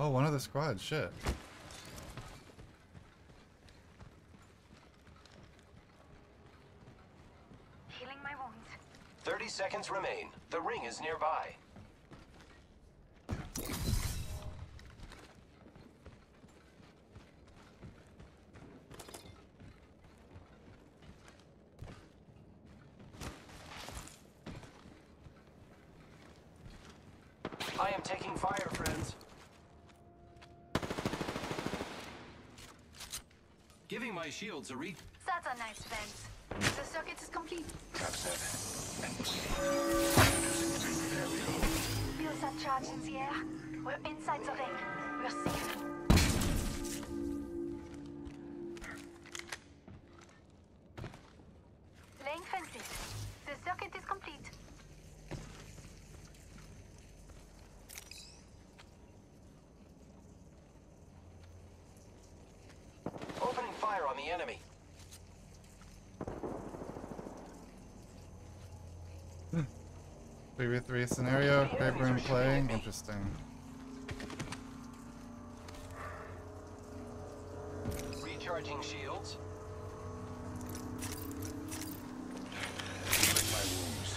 Oh, one of the squad. Shit. Healing my wounds. 30 seconds remain. The ring is nearby. I am taking fire, friends. Giving my shields a read. That's a nice fence. The circuit is complete. Trap set. Feel that charge in the air. We're inside the ring. We're safe. Laying fences. The circuit is complete. Opening fire on the enemy. 3v3 scenario. Paper and playing. Interesting. Recharging shields. Healing my wounds.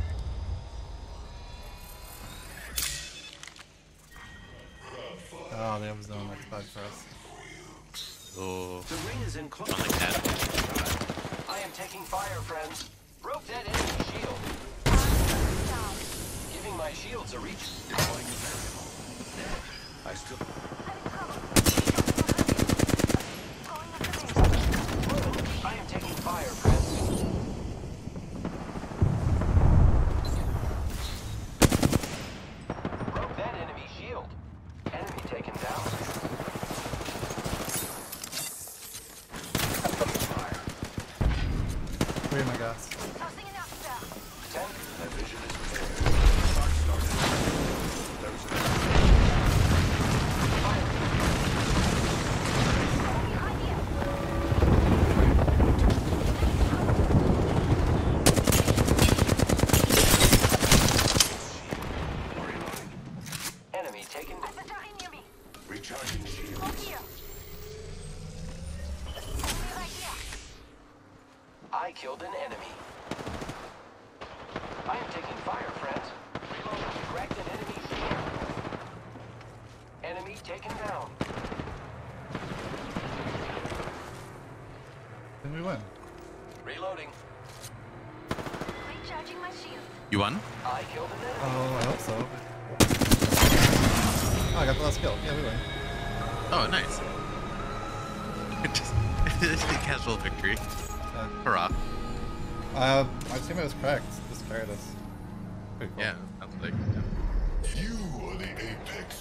Oh, they was doing like that for us. Oh, The ring is in close. not like that. I am taking fire, friends. Broke that enemy shield. Down. Giving my shields a reach. Deploying the variable. I still. Going up the base. I am taking fire, friends. Broke that enemy shield. Enemy taken down. Fire. Three, my guys. Tossing it up there. 10. My vision is repaired. Start started. There's an Fire. Behind you. Enemy taken. Adversary near me. recharging shield. Over here. Enemy right here. I killed an enemy. I am taking fire, friends. Reloading. Cracked an enemy shield. Enemy taken down. Did we win? Reloading. Recharging my shield. You won? I killed an enemy. Oh, I hope so. Oh, I got the last kill. Yeah, we win. Oh, nice. Just a casual victory. Hurrah. My teammate was cracked. Just carried us. Pretty cool. Yeah, sounds like. You are the apex